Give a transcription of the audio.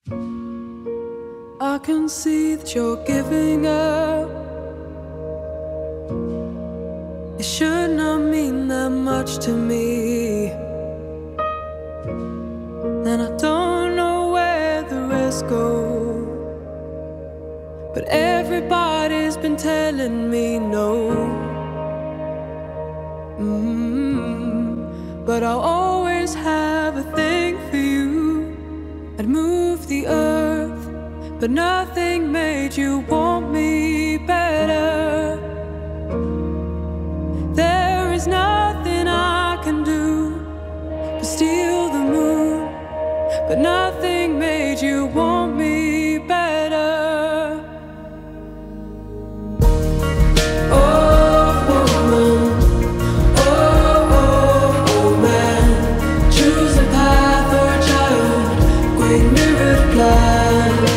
I can see that you're giving up. It should not mean that much to me, and I don't know where the rest go. But everybody's been telling me no. But I'll always have a thing for you. I'd move the earth, but nothing made you want me better. There is nothing I can do to steal the moon, but nothing made you want me better. Mirrored plan.